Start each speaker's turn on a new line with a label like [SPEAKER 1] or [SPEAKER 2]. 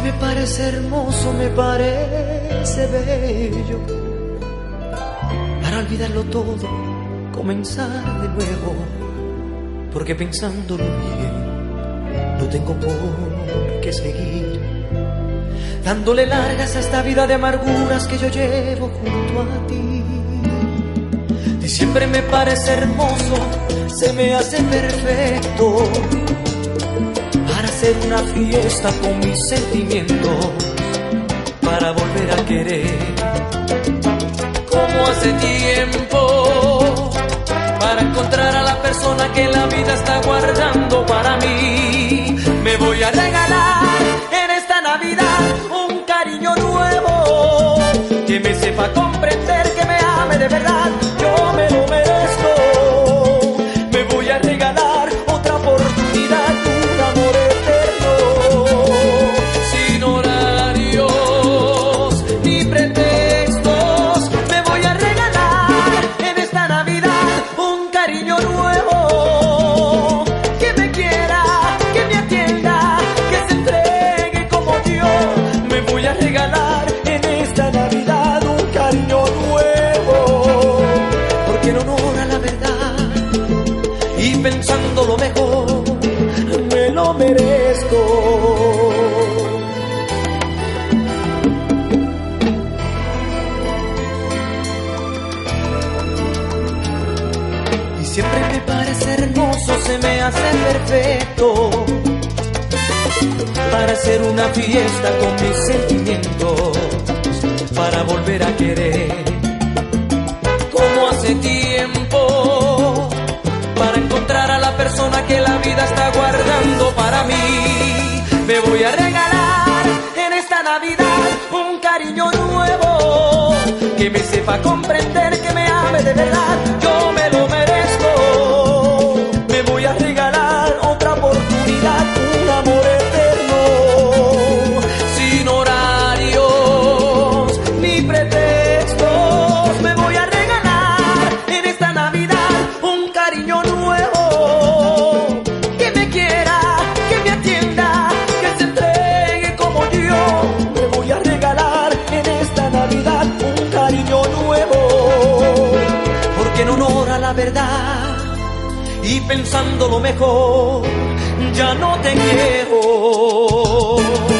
[SPEAKER 1] me parece hermoso, me parece bello, para olvidarlo todo, comenzar de nuevo, porque pensándolo bien, no tengo por qué seguir dándole largas a esta vida de amarguras que yo llevo junto a ti. Diciembre me parece hermoso, se me hace perfecto para hacer una fiesta con mis sentimientos, para volver a querer como hace tiempo, para encontrar a la persona que la vida está guardando para mí. Me voy a regalar en esta Navidad un cariño nuevo, que me sepa comprender, que me ame de verdad, yo me lo merezco. Me voy a regalar otra oportunidad, un amor eterno, sin horarios ni pretextos. Me voy a regalar en esta Navidad un cariño nuevo, que me quiera, que me atienda, que se entregue como yo. Me voy a regalar en esta Navidad un cariño nuevo, porque en honor a la verdad y pensando lo mejor, me lo merezco. Y siempre me parece hermoso, se me hace perfecto para hacer una fiesta con mis sentimientos, para volver a querer como hace tiempo, para encontrar a la persona que la vida está guardando para mí. Me voy a regalar en esta Navidad un cariño nuevo, que me sepa comprender, que me ame de verdad, yo me lo merezco. Me voy a regalar otra oportunidad, un amor eterno, sin horarios ni pretextos. Me voy a regalar en esta Navidad un cariño nuevo, que me quiera, que me atienda, que se entregue como yo. Me voy a regalar en esta Navidad un cariño nuevo, porque en honor a la verdad y pensando lo mejor, ya no te quiero.